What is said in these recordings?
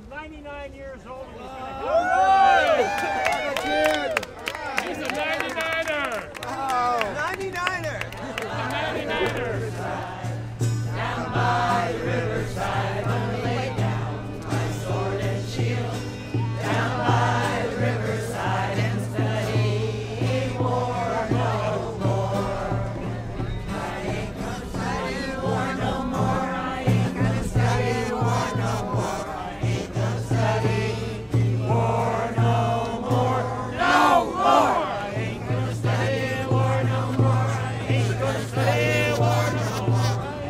99 years old. All right! He's a 99er. Wow! 99er! He's a 99er. Down by the riverside, I'm gonna lay down my sword and shield. Down by the riverside and study war no more. I ain't gonna study war no more. I ain't gonna study war no more. I ain't gonna study war no more. No more! I ain't gonna study war no more. I ain't gonna study war no more.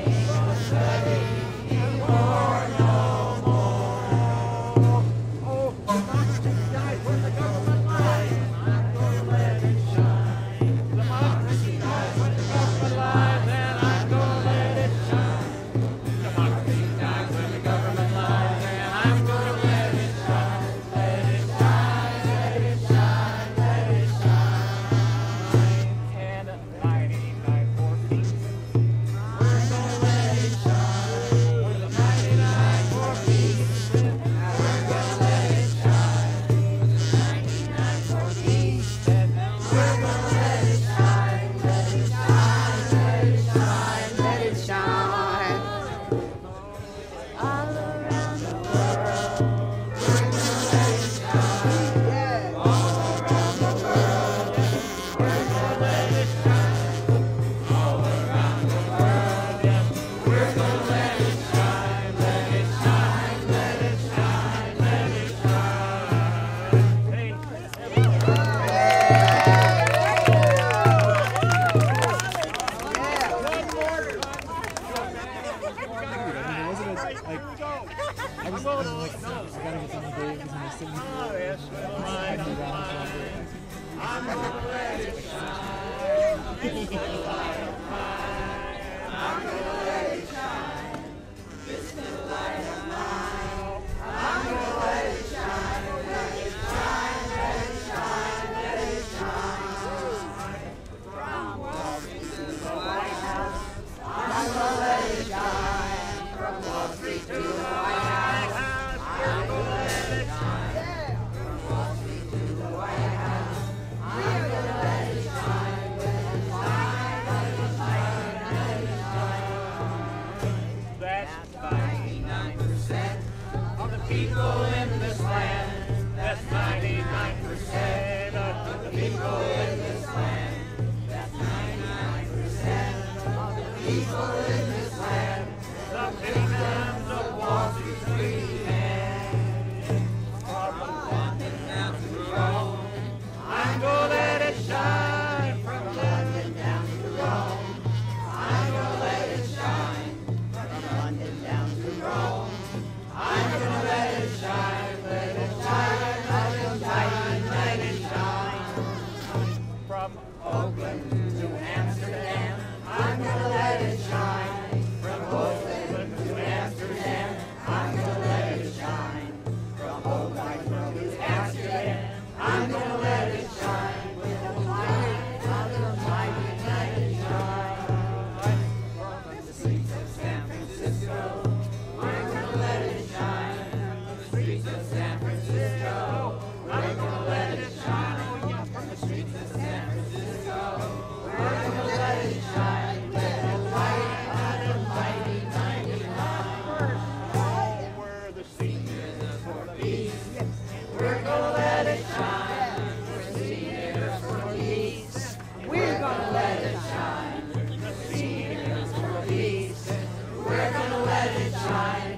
People in this land, that's 99% of the people in this land. That's 99% of the people in this land. The victims of Wall Street men. From London down to Rome, I'm gonna let it shine. From London down to Rome, I'm gonna let it shine. From London down to Rome, I'm gonna let it shine, let it shine, let it shine, let it shine. From Oakland to Amsterdam, I'm gonna let it shine. From Oakland to Amsterdam, I'm gonna let it shine. From Oakland to Amsterdam, I'm gonna let it shine. With the light of the mighty night it shine. From the streets of San Francisco, I'm gonna let it shine. Streets of San Francisco, I'm gonna let it shine. Oh yeah, from the streets of San Francisco, we're gonna let it shine. Let the light of the mighty 99. Oh, we're the seniors for peace. We're gonna let it shine. We're seniors for peace. We're gonna let it shine. The seniors for peace. We're gonna let it shine.